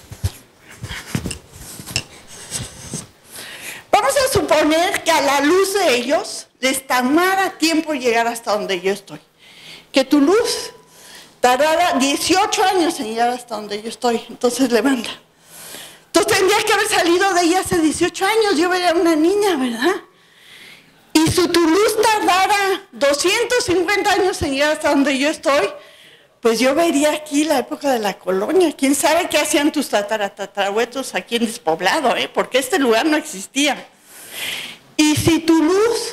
Vamos a suponer que a la luz de ellos les tomara tiempo llegar hasta donde yo estoy. Que tu luz tardara dieciocho años en llegar hasta donde yo estoy. Entonces levanta. Entonces tendría que haber salido de ella hace dieciocho años. Yo era una niña, ¿verdad? Y si tu luz tardara doscientos cincuenta años en llegar hasta donde yo estoy, pues yo vería aquí la época de la colonia. ¿Quién sabe qué hacían tus tataratatarabuelos aquí en Despoblado, eh? Porque este lugar no existía. Y si tu luz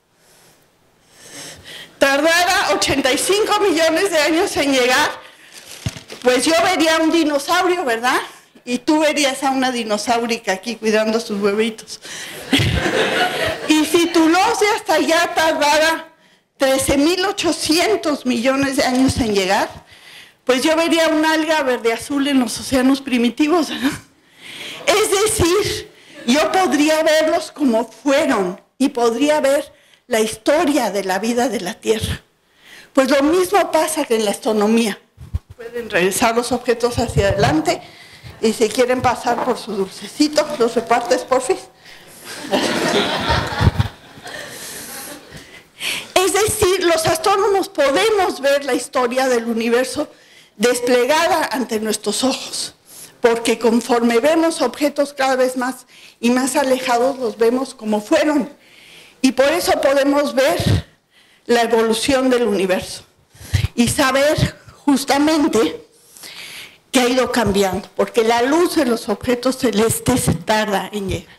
tardara ochenta y cinco millones de años en llegar, pues yo vería un dinosaurio, ¿verdad? Y tú verías a una dinosaurica aquí cuidando sus huevitos. Y si tu luz de hasta allá tardara trece mil ochocientos millones de años en llegar, pues yo vería una alga verde azul en los océanos primitivos, ¿verdad? Es decir, yo podría verlos como fueron y podría ver la historia de la vida de la Tierra. Pues lo mismo pasa que en la astronomía. Pueden regresar los objetos hacia adelante y si quieren pasar por su dulcecito, los repartes, porfis. Es decir, los astrónomos podemos ver la historia del universo desplegada ante nuestros ojos, porque conforme vemos objetos cada vez más y más alejados, los vemos como fueron. Y por eso podemos ver la evolución del universo y saber justamente que ha ido cambiando, porque la luz de los objetos celestes tarda en llegar.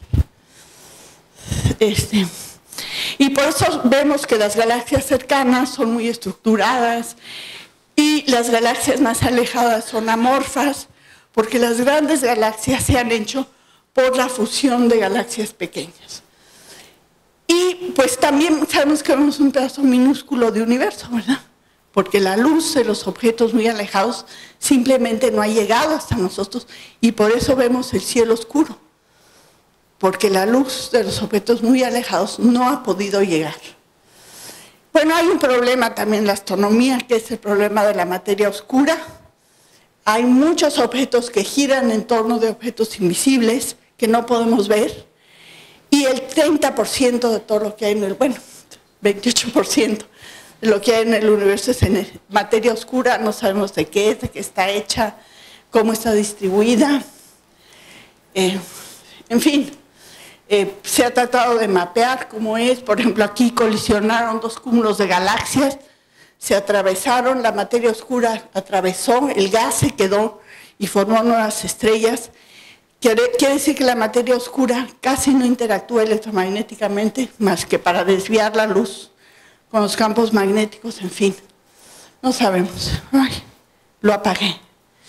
Este, y por eso vemos que las galaxias cercanas son muy estructuradas y las galaxias más alejadas son amorfas, porque las grandes galaxias se han hecho por la fusión de galaxias pequeñas. Y pues también sabemos que vemos un pedazo minúsculo de universo, ¿verdad? Porque la luz de los objetos muy alejados simplemente no ha llegado hasta nosotros y por eso vemos el cielo oscuro, porque la luz de los objetos muy alejados no ha podido llegar. Bueno, hay un problema también en la astronomía, que es el problema de la materia oscura. Hay muchos objetos que giran en torno de objetos invisibles que no podemos ver, y el treinta por ciento de todo lo que hay en el, bueno, veintiocho por ciento de lo que hay en el universo es en materia oscura. No sabemos de qué es, de qué está hecha, cómo está distribuida. Eh, en fin, eh, se ha tratado de mapear cómo es. Por ejemplo, aquí colisionaron dos cúmulos de galaxias, se atravesaron, la materia oscura atravesó, el gas se quedó y formó nuevas estrellas. Quiere, quiere decir que la materia oscura casi no interactúa electromagnéticamente más que para desviar la luz con los campos magnéticos, en fin. No sabemos. Ay, lo apagué.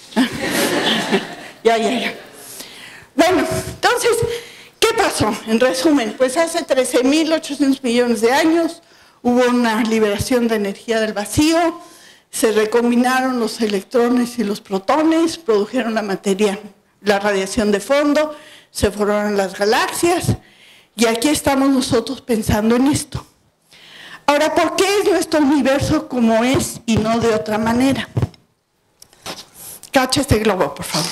ya, ya, ya. Bueno, entonces, ¿qué pasó? En resumen, pues hace trece mil ochocientos millones de años hubo una liberación de energía del vacío, se recombinaron los electrones y los protones, produjeron la materia, la radiación de fondo, se formaron las galaxias y aquí estamos nosotros pensando en esto. Ahora, ¿por qué es nuestro universo como es y no de otra manera? Cacha este globo, por favor.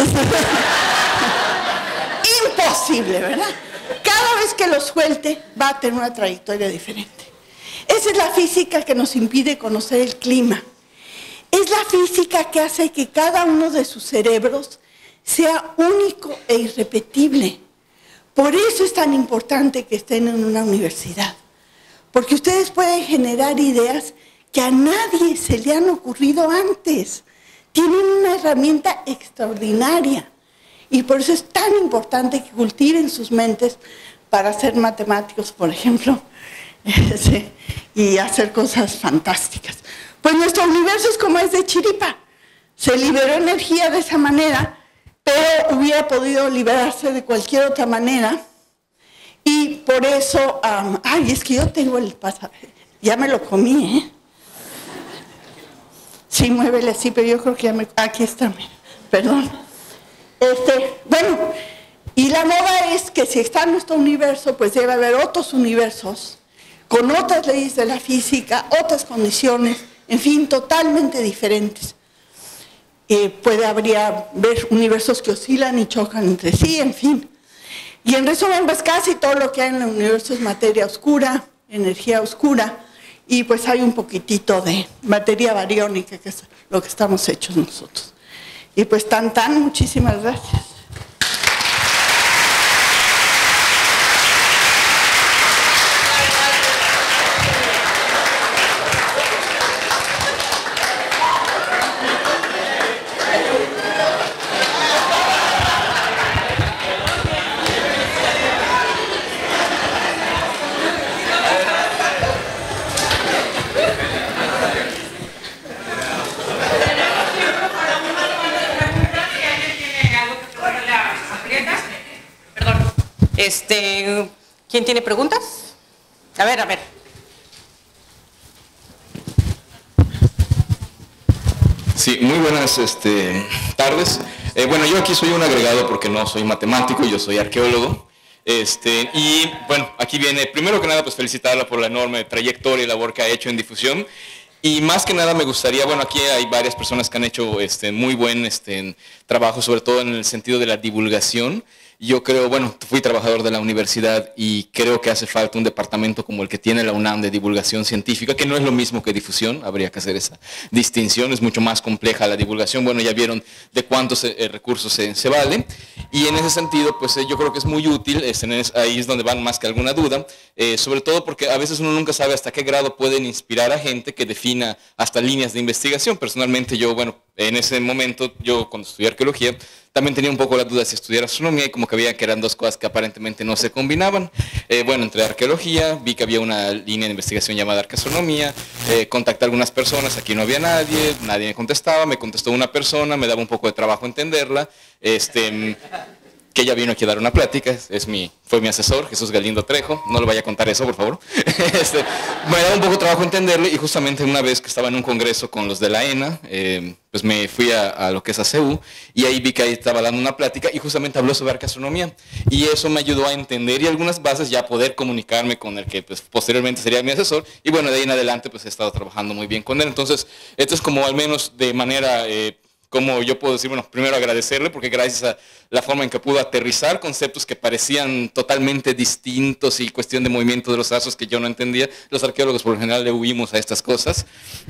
Imposible, ¿verdad? Cada vez que lo suelte va a tener una trayectoria diferente. Esa es la física que nos impide conocer el clima. Es la física que hace que cada uno de sus cerebros sea único e irrepetible. Por eso es tan importante que estén en una universidad. Porque ustedes pueden generar ideas que a nadie se le han ocurrido antes. Tienen una herramienta extraordinaria. Y por eso es tan importante que cultiven sus mentes para ser matemáticos, por ejemplo, y hacer cosas fantásticas. Pues nuestro universo es como es de chiripa. Se liberó energía de esa manera, pero hubiera podido liberarse de cualquier otra manera. Y por eso, um, ay, es que yo tengo el pasado, ya me lo comí, ¿eh? Sí, muévele así, pero yo creo que ya me, aquí está, mira, perdón. Este, bueno, y la moda es que si está en nuestro universo, pues debe haber otros universos con otras leyes de la física, otras condiciones, en fin, totalmente diferentes. Eh, puede habría ver universos que oscilan y chocan entre sí, en fin. Y en resumen, pues casi todo lo que hay en el universo es materia oscura, energía oscura, y pues hay un poquitito de materia bariónica, que es lo que estamos hechos nosotros. Y pues tan tan, muchísimas gracias. Este, ¿quién tiene preguntas? A ver, a ver. Sí, muy buenas este, tardes. Eh, bueno, yo aquí soy un agregado porque no soy matemático, yo soy arqueólogo. Este, y bueno, aquí viene, primero que nada, pues felicitarla por la enorme trayectoria y labor que ha hecho en difusión. Y más que nada me gustaría, bueno, aquí hay varias personas que han hecho este, muy buen este, trabajo, sobre todo en el sentido de la divulgación. Yo creo, bueno, fui trabajador de la universidad y creo que hace falta un departamento como el que tiene la UNAM de divulgación científica, que no es lo mismo que difusión, habría que hacer esa distinción, es mucho más compleja la divulgación. Bueno, ya vieron de cuántos eh, recursos se, se vale, y en ese sentido, pues eh, yo creo que es muy útil, es, es, ahí es donde van más que alguna duda, eh, sobre todo porque a veces uno nunca sabe hasta qué grado pueden inspirar a gente que defina hasta líneas de investigación. Personalmente yo, bueno, en ese momento, yo cuando estudié arqueología, también tenía un poco la duda si estudiar astronomía, y como que veía que eran dos cosas que aparentemente no se combinaban. Eh, bueno, entré a arqueología, vi que había una línea de investigación llamada arqueastronomía, eh, contacté a algunas personas, aquí no había nadie, nadie me contestaba, me contestó una persona, me daba un poco de trabajo entenderla, este, que ella vino aquí a dar una plática, es mi, fue mi asesor, Jesús Galindo Trejo, no le vaya a contar eso, por favor. Este, me daba un poco de trabajo entenderle, y justamente una vez que estaba en un congreso con los de la ENA, eh, pues me fui a, a lo que es A C U, y ahí vi que ahí estaba dando una plática, y justamente habló sobre arqueastronomía, y eso me ayudó a entender y algunas bases, ya poder comunicarme con el que pues, posteriormente sería mi asesor, y bueno, de ahí en adelante pues he estado trabajando muy bien con él. Entonces, esto es como al menos de manera... Eh, como yo puedo decir, bueno, primero agradecerle porque gracias a la forma en que pudo aterrizar conceptos que parecían totalmente distintos y cuestión de movimiento de los astros que yo no entendía, los arqueólogos por lo general le huimos a estas cosas,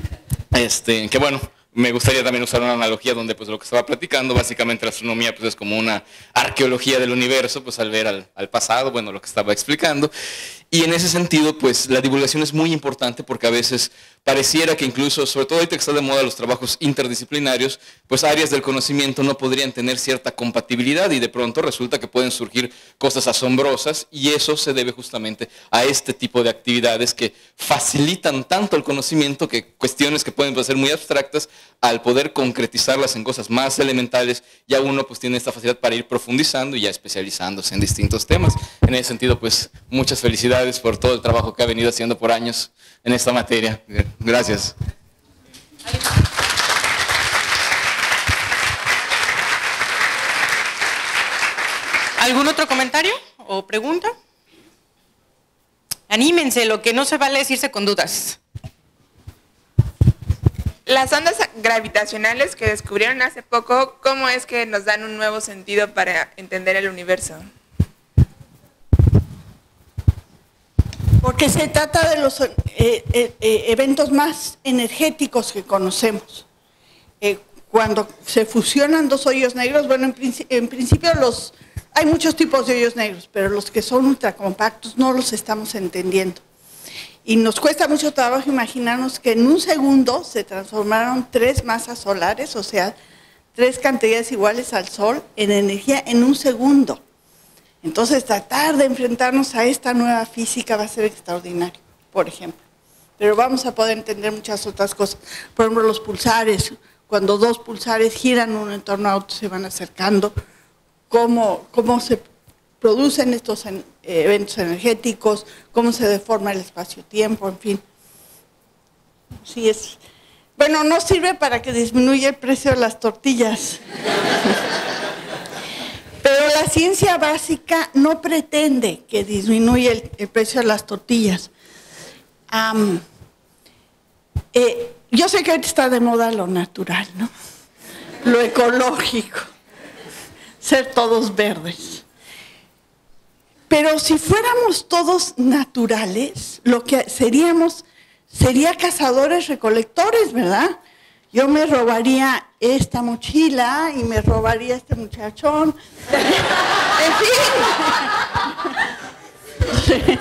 este, que bueno, me gustaría también usar una analogía donde pues lo que estaba platicando, básicamente la astronomía pues es como una arqueología del universo, pues al ver al, al pasado, bueno, lo que estaba explicando. Y en ese sentido, pues la divulgación es muy importante porque a veces pareciera que incluso, sobre todo ahorita que está de moda los trabajos interdisciplinarios, pues áreas del conocimiento no podrían tener cierta compatibilidad y de pronto resulta que pueden surgir cosas asombrosas, y eso se debe justamente a este tipo de actividades que facilitan tanto el conocimiento que cuestiones que pueden ser muy abstractas, al poder concretizarlas en cosas más elementales, ya uno pues tiene esta facilidad para ir profundizando y ya especializándose en distintos temas. En ese sentido, pues muchas felicidades por todo el trabajo que ha venido haciendo por años en esta materia. Gracias. ¿Algún otro comentario o pregunta? Anímense, lo que no se vale es irse con dudas. Las ondas gravitacionales que descubrieron hace poco, ¿cómo es que nos dan un nuevo sentido para entender el universo? Porque se trata de los eh, eh, eh, eventos más energéticos que conocemos. Eh, cuando se fusionan dos hoyos negros, bueno, en, princi en principio los, hay muchos tipos de hoyos negros, pero los que son ultracompactos no los estamos entendiendo. Y nos cuesta mucho trabajo imaginarnos que en un segundo se transformaron tres masas solares, o sea, tres cantidades iguales al Sol en energía en un segundo. Entonces, tratar de enfrentarnos a esta nueva física va a ser extraordinario, por ejemplo. Pero vamos a poder entender muchas otras cosas. Por ejemplo, los pulsares, cuando dos pulsares giran uno en torno a otro, se van acercando, cómo, cómo se producen estos en, eh, eventos energéticos, cómo se deforma el espacio-tiempo, en fin. Sí es. Bueno, no sirve para que disminuya el precio de las tortillas. Pero la ciencia básica no pretende que disminuya el, el precio de las tortillas. Um, eh, yo sé que ahorita está de moda lo natural, ¿no? Lo ecológico, ser todos verdes. Pero si fuéramos todos naturales, lo que seríamos sería cazadores recolectores, ¿verdad? Yo me robaría esta mochila y me robaría este muchachón. En fin.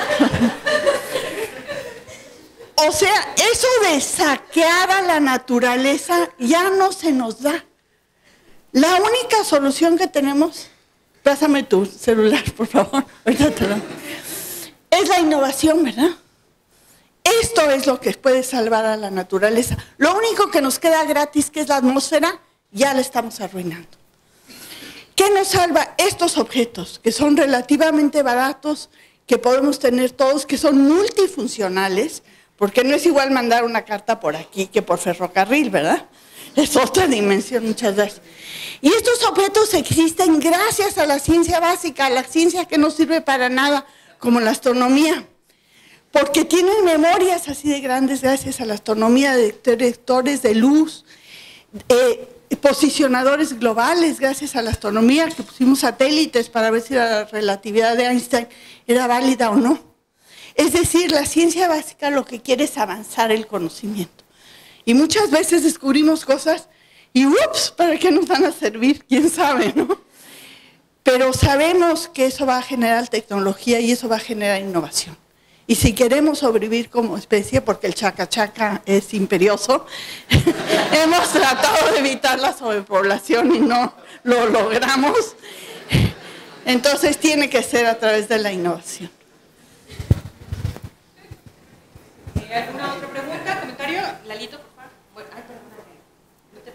O sea, eso de saquear a la naturaleza ya no se nos da. La única solución que tenemos, pásame tu celular, por favor, ahorita te lo- es la innovación, ¿verdad? Esto es lo que puede salvar a la naturaleza. Lo único que nos queda gratis, que es la atmósfera, ya la estamos arruinando. ¿Qué nos salva? Estos objetos, que son relativamente baratos, que podemos tener todos, que son multifuncionales, porque no es igual mandar una carta por aquí que por ferrocarril, ¿verdad? Es otra dimensión muchas veces. Y estos objetos existen gracias a la ciencia básica, a la ciencia que no sirve para nada, como la astronomía. Porque tienen memorias así de grandes gracias a la astronomía, de detectores de luz, eh, posicionadores globales gracias a la astronomía, que pusimos satélites para ver si la relatividad de Einstein era válida o no. Es decir, la ciencia básica lo que quiere es avanzar el conocimiento. Y muchas veces descubrimos cosas y ups, ¿para qué nos van a servir? ¿Quién sabe, no? Pero sabemos que eso va a generar tecnología y eso va a generar innovación. Y si queremos sobrevivir como especie, porque el chaca-chaca es imperioso, hemos tratado de evitar la sobrepoblación y no lo logramos. Entonces tiene que ser a través de la innovación. ¿Alguna otra pregunta, comentario? Lalito, por favor. Bueno, ay, perdón, no te vi.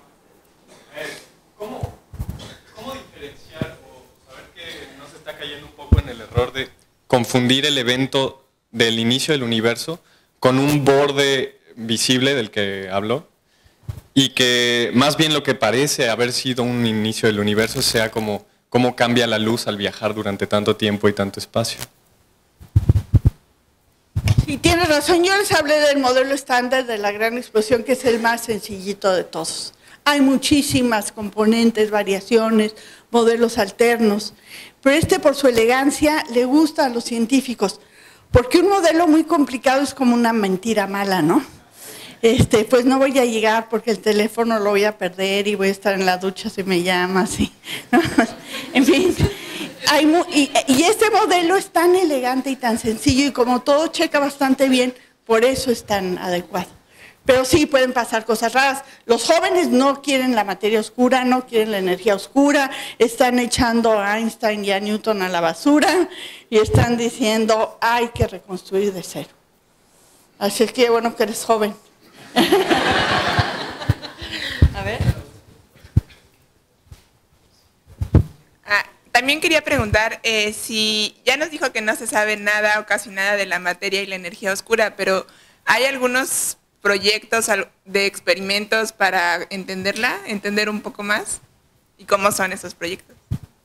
¿Cómo, ¿Cómo diferenciar o saber que no se está cayendo un poco en el error de confundir el evento del inicio del universo con un borde visible del que habló? Y que más bien lo que parece haber sido un inicio del universo sea como cómo cambia la luz al viajar durante tanto tiempo y tanto espacio. Sí, tienes razón. Yo les hablé del modelo estándar de la gran explosión, que es el más sencillito de todos. Hay muchísimas componentes, variaciones, modelos alternos, pero este por su elegancia le gusta a los científicos, porque un modelo muy complicado es como una mentira mala, ¿no? Este, pues no voy a llegar porque el teléfono lo voy a perder y voy a estar en la ducha si me llama, así. En fin. Hay mu y, y este modelo es tan elegante y tan sencillo y como todo checa bastante bien, por eso es tan adecuado. Pero sí pueden pasar cosas raras. Los jóvenes no quieren la materia oscura, no quieren la energía oscura, están echando a Einstein y a Newton a la basura y están diciendo hay que reconstruir de cero. Así es que bueno que eres joven. A ver. Ah, también quería preguntar eh, si ya nos dijo que no se sabe nada o casi nada de la materia y la energía oscura, pero ¿hay algunos proyectos de experimentos para entenderla, entender un poco más? ¿Y cómo son esos proyectos?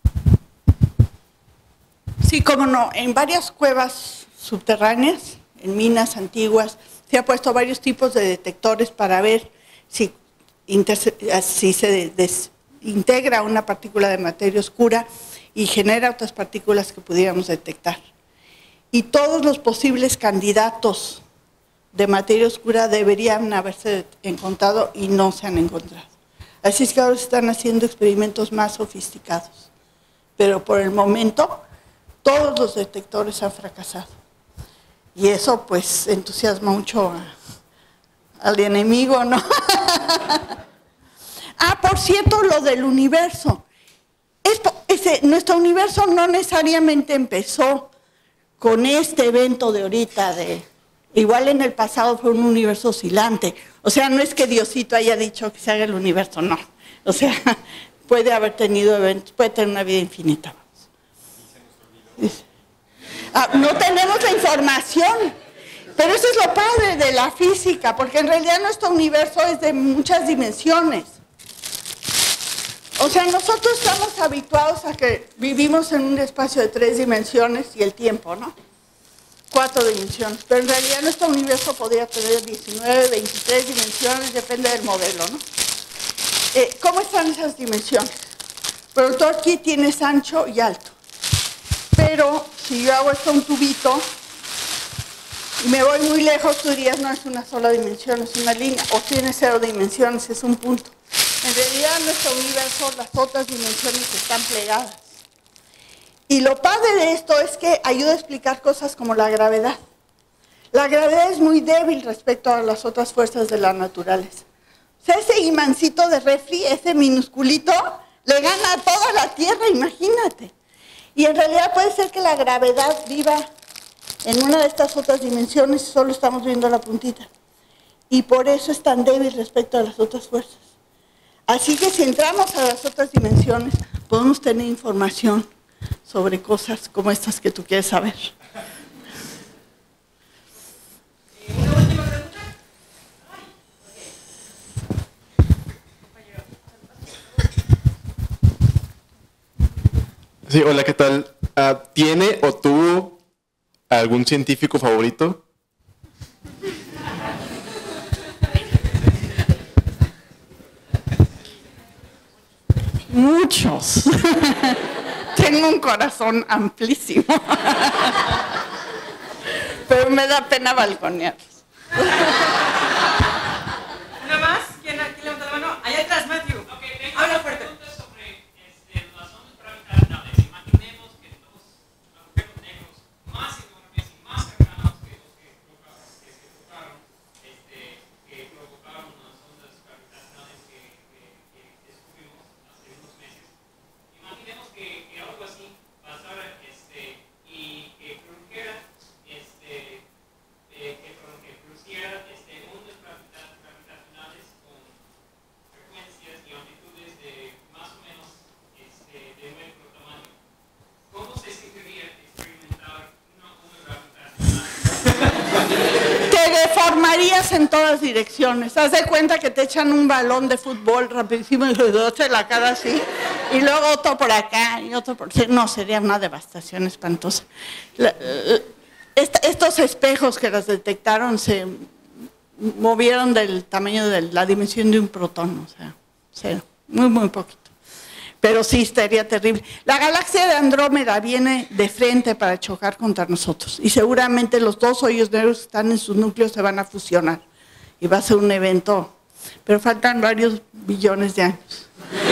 Sí, cómo no. En varias cuevas subterráneas, en minas antiguas, se ha puesto varios tipos de detectores para ver si, si se desintegra una partícula de materia oscura y genera otras partículas que pudiéramos detectar. Y todos los posibles candidatos de materia oscura deberían haberse encontrado y no se han encontrado. Así es que ahora se están haciendo experimentos más sofisticados. Pero por el momento, todos los detectores han fracasado. Y eso pues entusiasma mucho a, al enemigo, ¿no? Ah, por cierto, lo del universo. Es, ese, nuestro universo no necesariamente empezó con este evento de ahorita, de, igual en el pasado fue un universo oscilante. O sea, no es que Diosito haya dicho que se haga el universo, no. O sea, puede haber tenido eventos, puede tener una vida infinita. Ah, no tenemos la información, pero eso es lo padre de la física, porque en realidad nuestro universo es de muchas dimensiones. O sea, nosotros estamos habituados a que vivimos en un espacio de tres dimensiones y el tiempo, ¿no? cuatro dimensiones, pero en realidad nuestro universo podría tener diecinueve, veintitrés dimensiones, depende del modelo, ¿no? Eh, ¿Cómo están esas dimensiones? Pero tú aquí tienes ancho y alto, pero si yo hago esto un tubito y me voy muy lejos, tú dirías, no es una sola dimensión, es una línea, o tiene cero dimensiones, es un punto. En realidad en nuestro universo las otras dimensiones están plegadas. Y lo padre de esto es que ayuda a explicar cosas como la gravedad. La gravedad es muy débil respecto a las otras fuerzas de la naturaleza. O sea, ese imancito de refri, ese minusculito, le gana a toda la Tierra, imagínate. Y en realidad puede ser que la gravedad viva en una de estas otras dimensiones y solo estamos viendo la puntita. Y por eso es tan débil respecto a las otras fuerzas. Así que si entramos a las otras dimensiones, podemos tener información sobre cosas como estas que tú quieres saber. ¿Una última pregunta? Sí, hola, ¿qué tal? Uh, ¿Tiene o tuvo algún científico favorito? Muchos. Tengo un corazón amplísimo. Pero me da pena balconearlos. ¿Una más? ¿Quién, ¿quién levanta la mano? Allá atrás, Matthew. Okay, habla fuerte. Sobre este, las ondas gravitacionales. Imaginemos que los agujeros negros más enormes y más cercanos que los que provocaron, que, que provocaron, este, que provocaron las ondas gravitacionales que, que, que descubrimos hace unos meses. Imaginemos que, que algo así pasara este, y que produjera este, eh, que, que produciera este, ondas gravitacionales con frecuencias y amplitudes de más o menos este, de nuestro tamaño. ¿Cómo se sentiría experimentar una onda gravitacional? Te deformarías en todas direcciones. Haz de cuenta que te echan un balón de fútbol rapidísimo y los dos en la cara así, y luego otro por acá y otro por... No, sería una devastación espantosa. La, esta, estos espejos que las detectaron se movieron del tamaño de la dimensión de un protón, o sea, cero, muy, muy poquito. Pero sí, estaría terrible. La galaxia de Andrómeda viene de frente para chocar contra nosotros y seguramente los dos hoyos negros que están en sus núcleos se van a fusionar y va a ser un evento, pero faltan varios billones de años.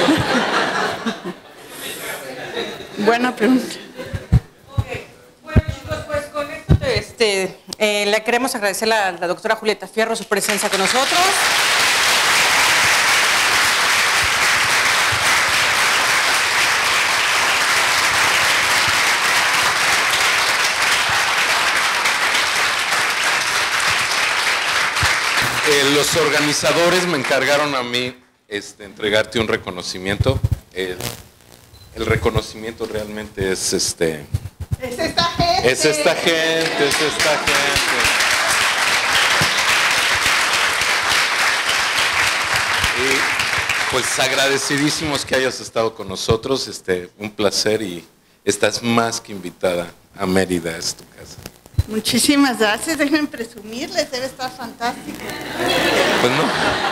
Buena pregunta. Okay. Bueno, chicos, pues con esto este, eh, le queremos agradecer a la doctora Julieta Fierro su presencia con nosotros. Eh, los organizadores me encargaron a mí este, entregarte un reconocimiento. El, el reconocimiento realmente es este. Es esta gente. Es esta gente, es esta gente. Y pues agradecidísimos que hayas estado con nosotros. Este, un placer y estás más que invitada a Mérida, es tu casa. Muchísimas gracias, déjenme presumirles, debe estar fantástico. Pues no.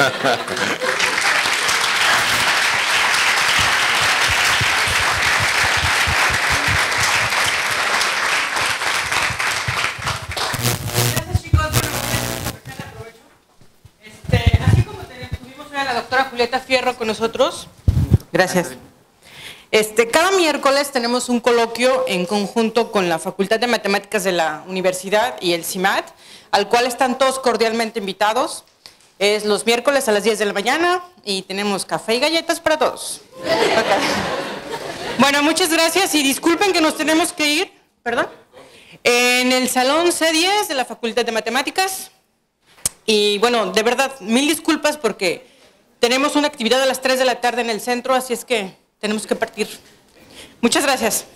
Gracias, chicos. Bueno, pues, aprovecho. Este, así como tuvimos a la doctora Julieta Fierro con nosotros, gracias. Este, cada miércoles tenemos un coloquio en conjunto con la Facultad de Matemáticas de la Universidad y el CIMAT, al cual están todos cordialmente invitados. Es los miércoles a las diez de la mañana y tenemos café y galletas para todos. Okay. Bueno, muchas gracias y disculpen que nos tenemos que ir, ¿perdón? En el salón C diez de la Facultad de Matemáticas. Y bueno, de verdad, mil disculpas porque tenemos una actividad a las tres de la tarde en el centro, así es que tenemos que partir. Muchas gracias.